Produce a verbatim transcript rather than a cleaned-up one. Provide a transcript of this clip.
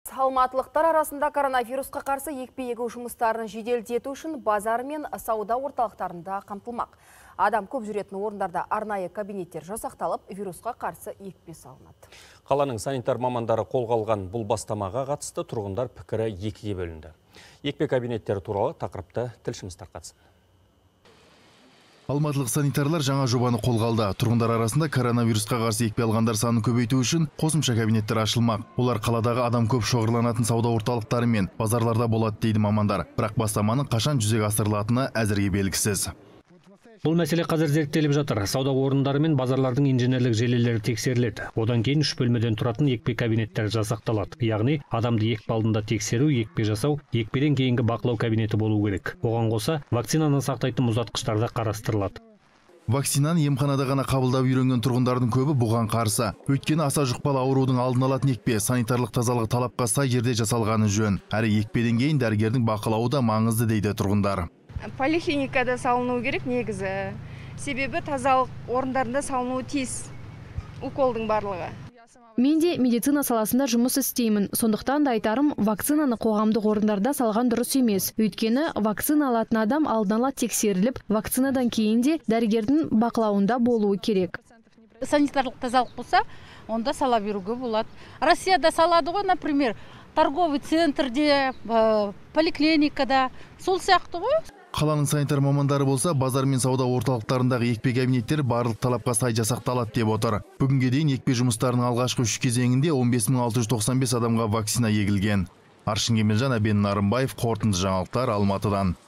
Алматылықтар арасында коронавирусқа қарсы екпе егу жұмыстарын жеделдету үшін базар мен сауда орталықтарында қамтылмақ. Адам көп жүретін орындарда арнайы кабинеттер жасақталып, вирусқа қарсы екпе салынады. Қаланың санитар мамандары қолға алған бұл бастамаға қатысты тұрғындар пікірі екіге бөлінді. Екпе кабинеттері туралы тақырыпты тілшіміз тарқатсын. Алматылық санитарлар жаңа жобаны қолға алды. Тұрғындар арасында коронавирусқа қарсы екпе алғандар санын көбейту үшін қосымша кабинеттер ашылмақ. Олар қаладағы адам көп шоғырланатын сауда орталықтары мен базарларда болады дейді мамандар. Бірақ бастаманың қашан жүзеге асырылатыны әзірге белгісіз. Бұл мәселе қазір зерттеліп жатыр. Сауда орындары мен базарлардың инженерлік желілері тексеріледі. Одан кейін үш бөлмеден тұратын екпе кабинеттері жасақталады. Яғни адамды екпе алдында тексеру, екпе жасау, екпеден кейінгі бақылау кабинеті болу керек. Оған қоса вакцинаны сақтайтын мұздатқыштар да қарастырылады. Вакцинаны емханада ғана қабылдап үйренген тұрғындардың көбі бұған қарсы. Өйткені аса жұқпалы аурудың алдын алатын екпе санитарлық тазалық талапқа сай жерде жасалғаны жөн. Әрі екпеден кейін дәрігердің бақылауы да маңызды дейді тұрғындар. Поликлиникада салыну керек негізі. Себебі тазалық орындарында салынуы тиіс. Уколдың барлығы. Мен де медицина саласында жұмыс істеймін. Сондықтан да айтарым, вакцинаны қоғамдық орындарда салған дұрыс емес. Өйткені вакцина алатын адам алдын ала тексеріліп, вакцинадан кейін де дәрігердің бақылауында болуы керек. Санитарлық тазалық болса, онда сала беруге болады. Россияда салады ғой, например, торговый центрде, поликлиникада, сол сияқты ғой. Қаланың санитар мамандары болса, базар мен сауда орталықтарындағы екпе кабинеттері барлық талапқа сай жасақталады деп отыр. Бүгінге дейін екпе жұмыстарының алғашқы үш кезеңінде он бес мың алты жүз тоқсан бес адамға вакцина егілген. Аршын Кемелжан, Әбен Нарымбаев, қорытынды жаңалықтар, Алматыдан.